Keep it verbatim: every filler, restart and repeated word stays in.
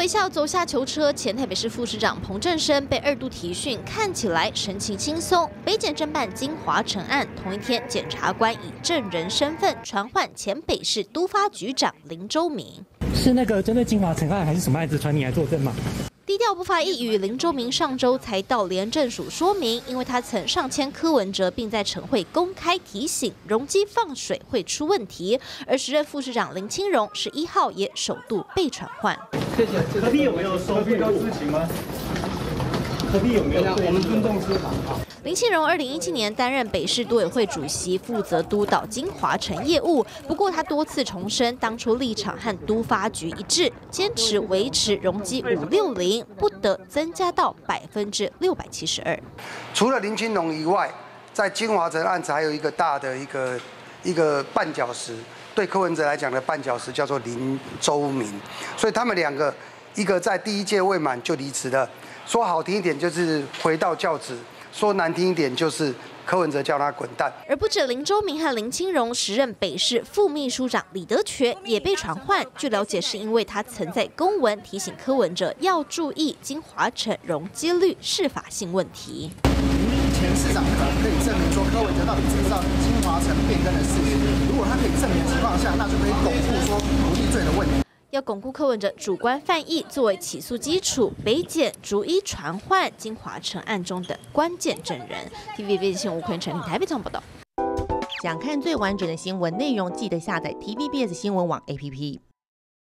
微笑走下囚车，前台北市副市长彭振声被二度提讯，看起来神情轻松。北检侦办金华城案，同一天，检察官以证人身份传唤前北市都发局长林周明。 是那个针对金华城案还是什么案子传你来作证吗？ 低调不发一语，林周明上周才到廉政署说明，因为他曾上签柯文哲，并在晨会公开提醒容积放水会出问题。而时任副市长林清荣十一号也首度被传唤。 谢谢。何必有没有收贿的事情吗？何必有没有？我们尊重司法啊。 林清荣二零一七年担任北市都委会主席，负责督导金华城业务。不过他多次重申，当初立场和都发局一致，坚持维持容积五六零，不得增加到百分之六百七十二。 除了林清荣以外，在金华城案子还有一个大的一个一个绊脚石，对柯文哲来讲的绊脚石叫做林周明，所以他们两个一个在第一届未满就离职了，说好听一点就是回到教职。 说难听一点，就是柯文哲叫他滚蛋。 而不止林周明和林清荣，时任北市副秘书长李德全也被传唤。据了解，是因为他曾在公文提醒柯文哲要注意金华城容积率适法性问题。 前市长可能可以证明说柯文哲到底知不知道金华城变更的事实？如果他可以证明的情况下，那就可以巩固说不利罪的问题。 要巩固柯文哲主观犯意作为起诉基础，北检逐一传唤金华城案中的关键证人。T V B S 新闻吴坤成台北综合报道。 想看最完整的新闻内容，记得下载 T V B S 新闻网 A P P。